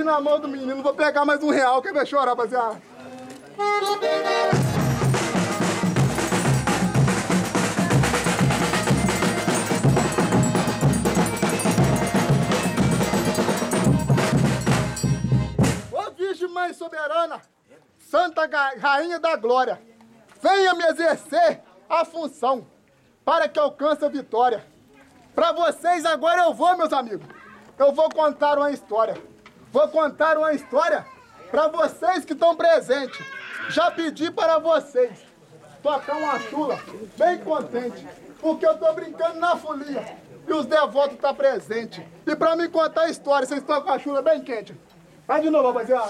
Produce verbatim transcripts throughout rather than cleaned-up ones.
na mão do menino, vou pegar mais um real, quer ver chorar, rapaziada? Ô Virgem Mãe Soberana, Santa Rainha da Glória, venha me exercer a função para que alcance a vitória. Para vocês agora eu vou, meus amigos. Eu vou contar uma história. Vou contar uma história para vocês que estão presentes. Já pedi para vocês tocar uma chula bem contente, porque eu tô brincando na folia e os devotos estão presentes. E para me contar a história, vocês tocam a chula bem quente. Vai de novo, rapaziada.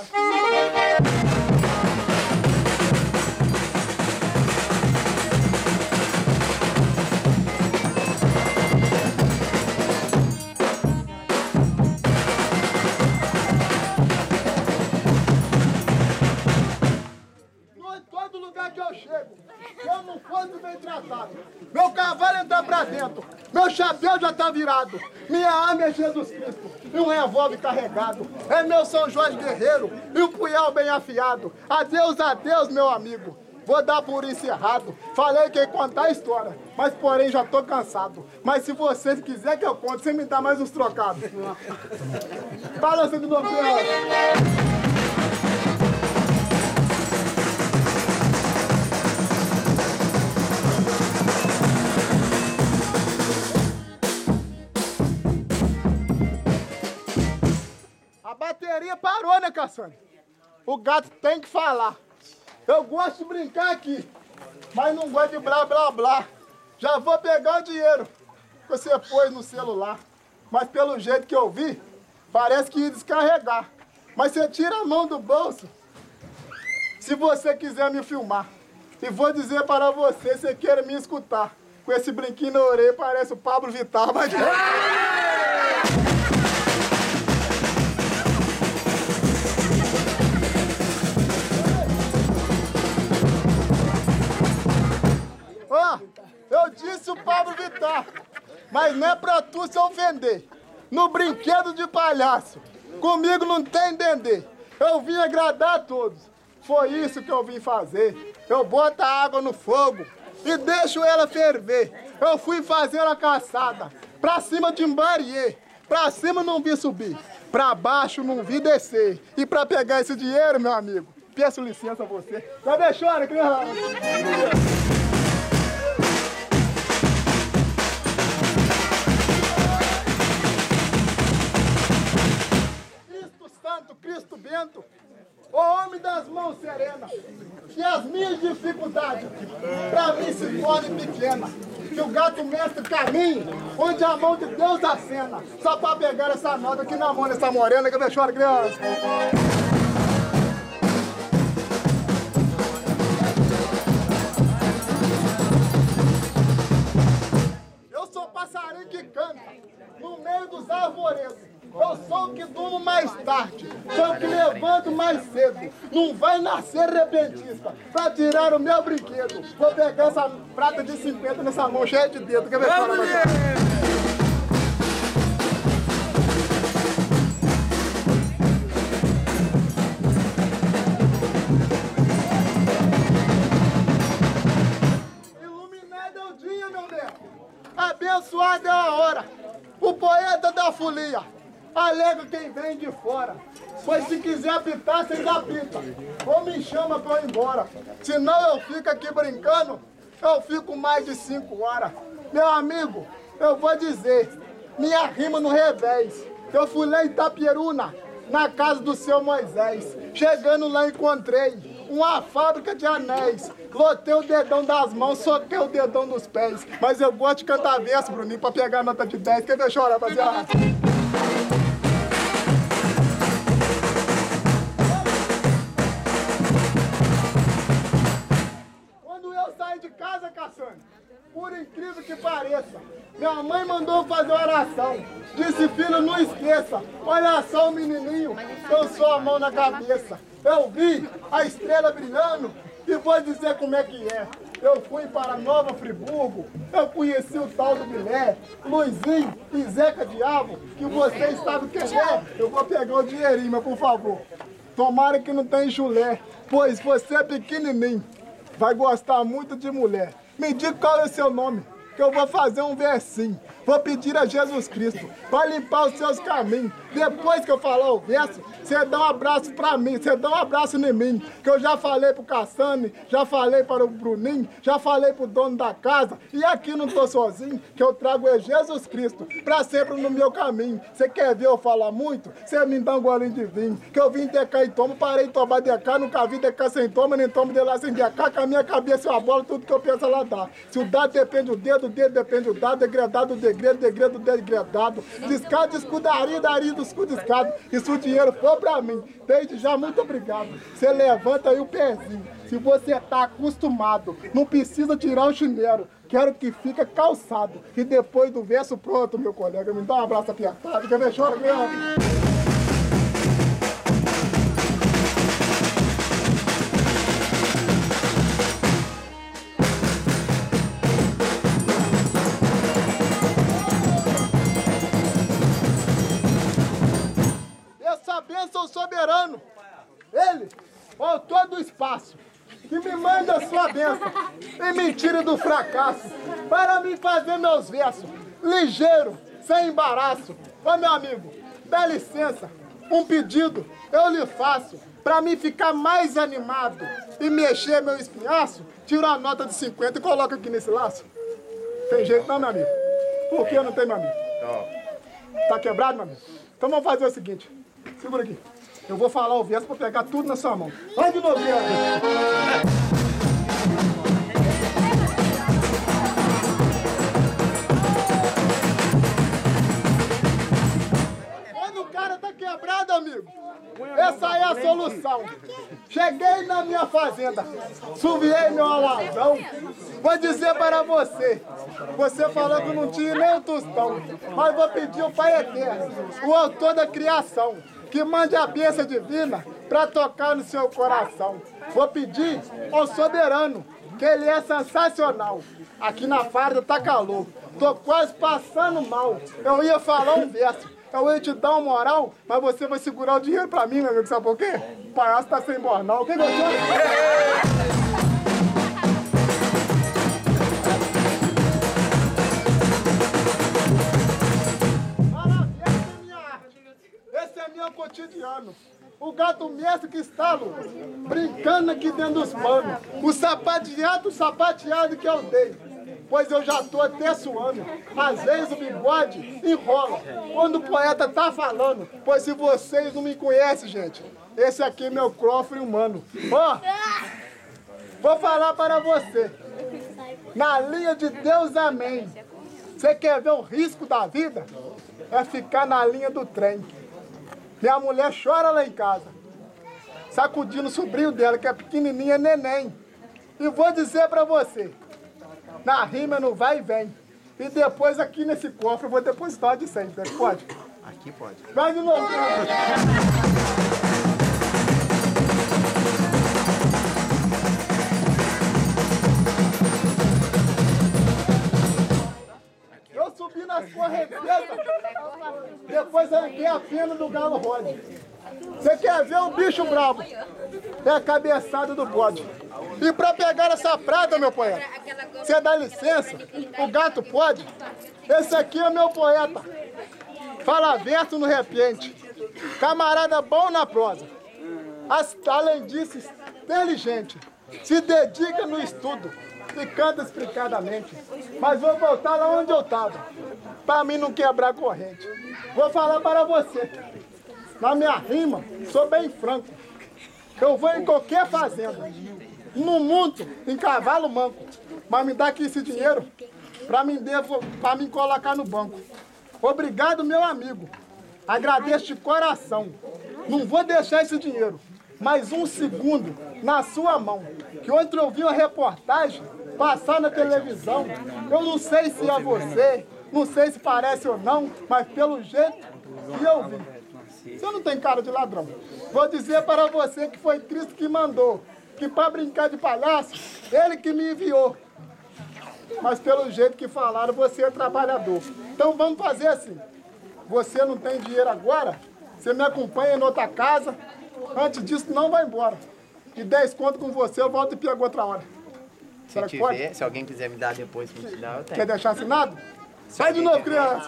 Que eu chego, se eu não fosse bem tratado, meu cavalo entra pra dentro, meu chapéu já tá virado, minha arma é Jesus Cristo e um revólver carregado, é meu São Jorge guerreiro e um punhal bem afiado. Adeus, adeus, meu amigo, vou dar por encerrado. Falei que ia contar a história, mas porém já tô cansado. Mas se vocês quiserem que eu conte, você me dá mais uns trocados. Fala assim de novo. A bateria parou, né, Cassandra? O gato tem que falar. Eu gosto de brincar aqui, mas não gosto de blá, blá, blá. Já vou pegar o dinheiro que você pôs no celular. Mas pelo jeito que eu vi, parece que ia descarregar. Mas você tira a mão do bolso se você quiser me filmar. E vou dizer para você, se você quer me escutar. Com esse brinquinho na orelha, parece o Pablo Vittar. Mas... Ó, eu disse o Pablo Vittar, mas não é pra tu se ofender. No brinquedo de palhaço, comigo não tem dendê. Eu vim agradar a todos, foi isso que eu vim fazer. Eu boto a água no fogo e deixo ela ferver. Eu fui fazer uma caçada, pra cima de Imbariê, pra cima não vi subir, pra baixo não vi descer. E pra pegar esse dinheiro, meu amigo, peço licença a você. Já deixou, né, criança? Cristo Bento, o homem das mãos serenas, que as minhas dificuldades pra mim se tornem pequenas, que o gato mestre caminhe onde a mão de Deus acena, só pra pegar essa nota aqui na mão dessa morena que eu choro, criança. Eu sou passarinho que canta no meio dos arvoredos. Eu sou o que durmo mais tarde, sou o que levanto mais cedo. Não vai nascer repentista pra tirar o meu brinquedo. Vou pegar essa prata de cinquenta nessa mão cheia de dedo. Quer ver fora, iluminado é o dia, meu neto. Abençoada é a hora. O poeta da folia alega quem vem de fora, pois se quiser apitar, vocês apitam, ou me chama pra eu ir embora, senão eu fico aqui brincando, eu fico mais de cinco horas. Meu amigo, eu vou dizer, minha rima no revés, eu fui lá em Itaperuna, na casa do seu Moisés, chegando lá encontrei uma fábrica de anéis, lotei o dedão das mãos, soquei o dedão dos pés, mas eu gosto de cantar verso, Bruninho, pra pegar a nota de dez, quer ver chorar, rapaziada? De casa, Cassandra, por incrível que pareça, minha mãe mandou fazer oração, disse, filho, não esqueça, olha só o menininho, lançou a mão na cabeça, eu vi a estrela brilhando e vou dizer como é que é, eu fui para Nova Friburgo, eu conheci o tal do Guilherme, Luizinho e Zeca Diabo, que vocês sabem quem é. Eu vou pegar o dinheirinho, mas por favor, tomara que não tenha chulé, pois você é pequenininho, vai gostar muito de mulher. Me diga qual é o seu nome, que eu vou fazer um versinho. Vou pedir a Jesus Cristo para limpar os seus caminhos. Depois que eu falar o verso, você dá um abraço para mim, você dá um abraço em mim. Que eu já falei pro Cassane, já falei para o Bruninho, já falei pro dono da casa. E aqui não tô sozinho, que eu trago é Jesus Cristo para sempre no meu caminho. Você quer ver eu falar muito? Você me dá um golinho de vinho. Que eu vim decar e tomo, parei de tomar decar, nunca vi decar sem toma, nem tomo de lá sem decar. Com a minha cabeça é uma bola, tudo que eu penso ela dá. Se o dado depende do dedo, o dedo depende do dado, degradado do degredo, degredo do degradado. Descado, escudaria, daria do escudiscado. E se o dinheiro for pra mim, desde já, muito obrigado. Você levanta aí o pezinho. Se você tá acostumado, não precisa tirar o chinelo. Quero que fique calçado. E depois do verso pronto, meu colega, me dá um abraço apertado. Quer ver? Chora mesmo. Bênção soberano, ele, o autor do espaço, que me manda a sua bênção e me tira do fracasso, para me fazer meus versos, ligeiro, sem embaraço. Ô meu amigo, dá licença, um pedido eu lhe faço, para mim ficar mais animado e mexer meu espinhaço, tira a nota de cinquenta e coloca aqui nesse laço. Tem jeito não, meu amigo? Por que não tem, meu amigo? Tá quebrado, meu amigo? Então vamos fazer o seguinte. Segura aqui. Eu vou falar o verso para pegar tudo na sua mão. Vai de novo, quando o cara tá quebrado, amigo, essa é a solução. Cheguei na minha fazenda, suviei meu alazão. Vou dizer para você, você falou que não tinha nem um tostão, mas vou pedir ao Pai Eterno, o autor da criação, que mande a bênção divina para tocar no seu coração. Vou pedir ao soberano, que ele é sensacional. Aqui na farda tá calor, tô quase passando mal. Eu ia falar um verso, eu ia te dar uma moral, mas você vai segurar o dinheiro pra mim, meu amigo, sabe por quê? O palhaço tá sem bornal. Quem gostou? Esse é meu cotidiano. O gato mestre que está, Lu, brincando aqui dentro dos panos. O sapateado, o sapateado que eu dei. Pois eu já tô até suando. Às vezes o bigode enrola quando o poeta tá falando. Pois se vocês não me conhecem, gente, esse aqui é meu cofre humano. Ó, oh, vou falar para você. Na linha de Deus, amém. Você quer ver o risco da vida? É ficar na linha do trem. Minha mulher chora lá em casa, sacudindo o sobrinho dela, que é pequenininha, é neném. E vou dizer pra você, na rima não vai e vem. E depois aqui nesse cofre eu vou depositar de cem, pode? Aqui pode. Vai de novo. Eu subi nas correntezas, depois arranquei a pena do galo rode. Você quer ver um bicho bravo? É a cabeçada do bode. E pra pegar essa prata, meu poeta, você dá licença? O gato pode? Esse aqui é meu poeta. Fala verso no repente. Camarada bom na prosa. As, além disso, inteligente. Se dedica no estudo e canta explicadamente. Mas vou voltar lá onde eu estava, para mim não quebrar a corrente. Vou falar para você. Na minha rima, sou bem franco. Eu vou em qualquer fazenda, no mundo, em cavalo manco. Mas me dá aqui esse dinheiro para me, para me colocar no banco. Obrigado, meu amigo. Agradeço de coração. Não vou deixar esse dinheiro mais um segundo na sua mão. Que ontem eu vi uma reportagem passar na televisão. Eu não sei se é você, não sei se parece ou não, mas pelo jeito que eu vi, você não tem cara de ladrão. Vou dizer para você que foi Cristo que mandou, que para brincar de palhaço, Ele que me enviou. Mas pelo jeito que falaram, você é trabalhador. Então vamos fazer assim. Você não tem dinheiro agora, você me acompanha em outra casa. Antes disso, não vai embora. E dez conto com você, eu volto e pego outra hora. Se, tiver, se alguém quiser me dar depois pra me te dar, eu tenho. Quer deixar assinado? Sai de novo, criança.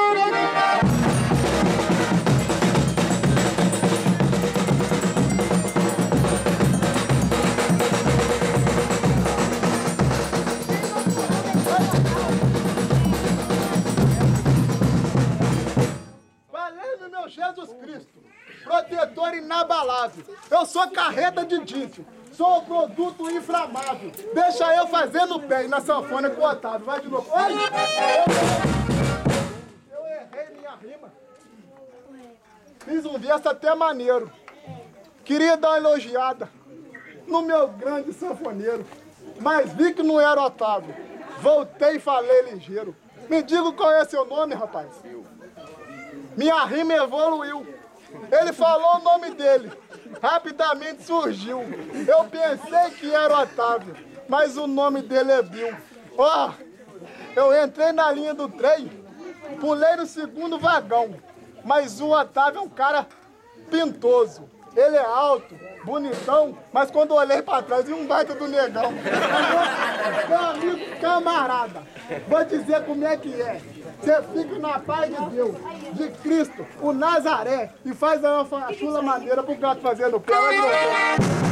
Valendo meu Jesus Cristo, protetor inabalável. Eu sou carreta de dítio. Sou produto inflamável. Deixa eu fazer no pé e na sanfona com o Otávio. Vai de novo. Ai! Eu errei minha rima. Fiz um verso até maneiro. Queria dar uma elogiada no meu grande sanfoneiro. Mas vi que não era Otávio. Voltei e falei ligeiro. Me diga qual é seu nome, rapaz. Minha rima evoluiu. Ele falou o nome dele. Rapidamente surgiu. Eu pensei que era o Otávio, mas o nome dele é Bill. Ó, oh, eu entrei na linha do trem, pulei no segundo vagão, mas o Otávio é um cara pintoso. Ele é alto, bonitão, mas quando eu olhei pra trás, vi um baita do negão. Meu amigo camarada, vou dizer como é que é. Você fica na paz de Deus, de Cristo, o Nazaré, e faz uma chula maneira pro gato fazer no pé. Vai de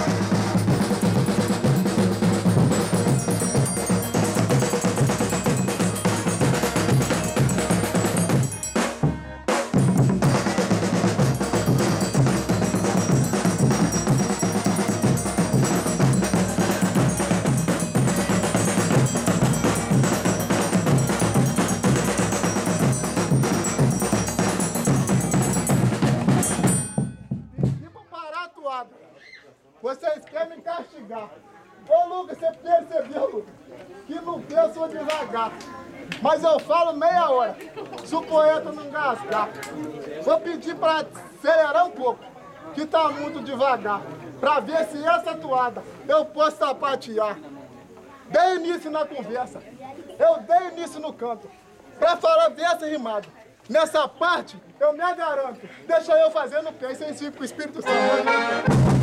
Vocês querem me castigar. Ô Lucas, você percebeu, Lucas, que no pé eu sou devagar. Mas eu falo meia hora, se o poeta não engasgar. Vou pedir para acelerar um pouco, que tá muito devagar, para ver se essa toada eu posso sapatear. Dei início na conversa, eu dei início no canto, para falar verso rimado. Nessa parte, eu me garanto, deixa eu fazer no pé, sem com o Espírito Santo.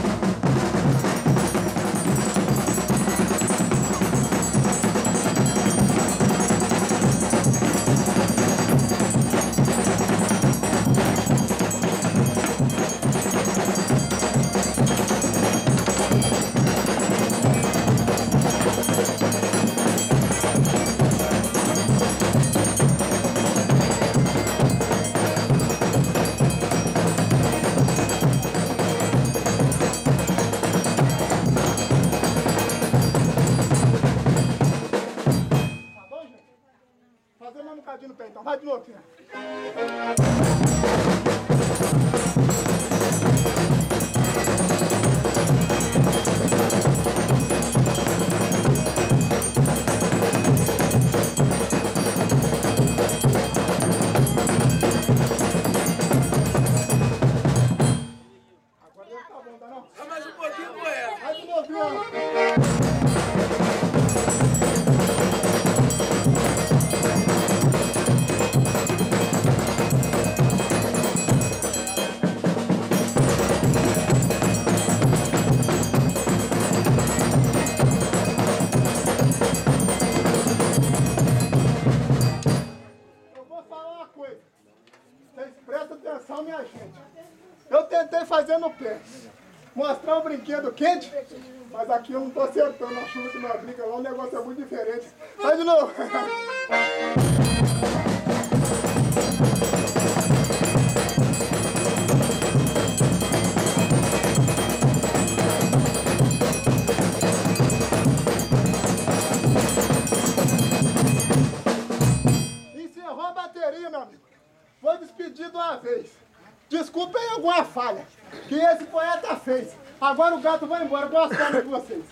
Fazer mais um bocadinho no pé, então. Vai de novo, filha. Agora já tá bom, tá não? Dá mais um pouquinho, poeta. Vai de novo, filha. Vocês prestem atenção, minha gente. Eu tentei fazer no pé, mostrar um brinquedo quente, mas aqui eu não tô acertando a chuva que não brinca lá, o negócio é muito diferente. Vai de novo. Encerrou a bateria, meu amigo. Vou despedir de uma vez. Desculpem alguma falha que esse poeta fez. Agora o gato vai embora. Boa sorte de vocês.